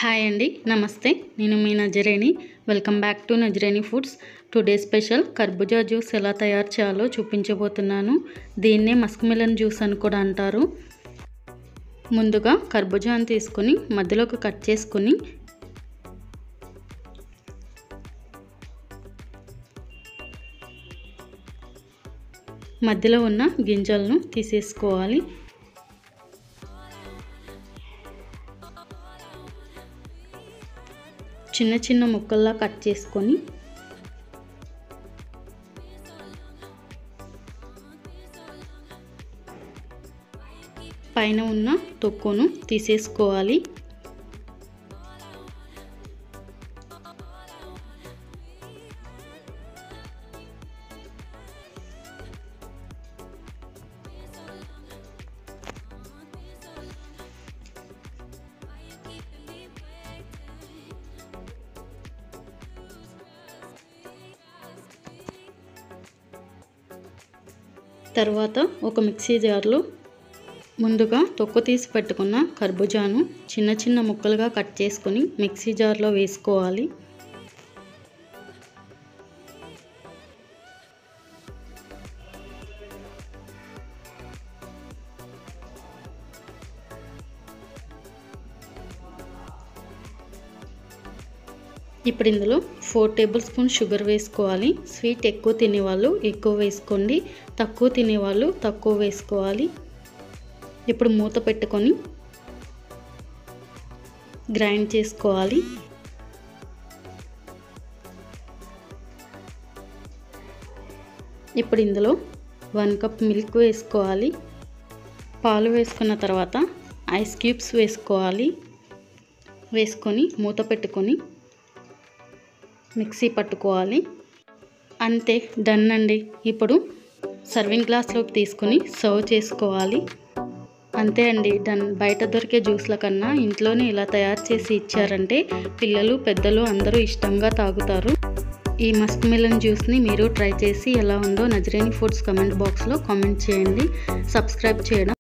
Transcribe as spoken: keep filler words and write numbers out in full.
Hi అండి, నమస్తే. నేను మీ Nazareni. Welcome back to Nazareni foods. Today special కర్బూజా జ్యూస్ ఎలా తయారు చేయాలో చూపించబోతున్నాను. దీన్నే మస్క్ మిలన్ జ్యూస్ అని కూడా అంటారు. ముందుగా కర్బూజాని తీసుకొని మధ్యలోకి కట్ చేసుకొని మధ్యలో ఉన్న గింజలను తీసేసుకోవాలి. చిన్న చిన్న ముక్కల్లా కట్ చేసుకొని పైన ఉన్న తొక్కును తీసేసుకోవాలి. తర్వాత ఒక మిక్సీ జార్లో ముందుగా తొక్కు తీసి పెట్టుకున్న కర్బూజాను చిన్న చిన్న ముక్కలుగా కట్ చేసుకొని మిక్సీ జార్లో వేసుకోవాలి. ఇప్పుడు ఇందులో ఫోర్ టేబుల్ స్పూన్ షుగర్ వేసుకోవాలి. స్వీట్ ఎక్కువ తినేవాళ్ళు ఎక్కువ వేసుకోండి, తక్కువ తినేవాళ్ళు తక్కువ వేసుకోవాలి. ఇప్పుడు మూత పెట్టుకొని గ్రైండ్ చేసుకోవాలి. ఇప్పుడు ఇందులో వన్ కప్ మిల్క్ వేసుకోవాలి. పాలు వేసుకున్న తర్వాత ఐస్ క్యూబ్స్ వేసుకోవాలి. వేసుకొని మూత పెట్టుకొని మిక్సీ పట్టుకోవాలి. అంతే, డన్ అండి. ఇప్పుడు సర్వింగ్ గ్లాస్లోకి తీసుకొని సర్వ్ చేసుకోవాలి. అంతే అండి, డన్. బయట దొరికే జ్యూస్ల కన్నా ఇంట్లోనే ఇలా తయారు చేసి ఇచ్చారంటే పిల్లలు పెద్దలు అందరూ ఇష్టంగా తాగుతారు. ఈ మస్క్ మిలన్ జ్యూస్ని మీరు ట్రై చేసి ఎలా ఉందో నజరేని ఫుడ్స్ కమెంట్ బాక్స్లో కామెంట్ చేయండి. సబ్స్క్రైబ్ చేయడం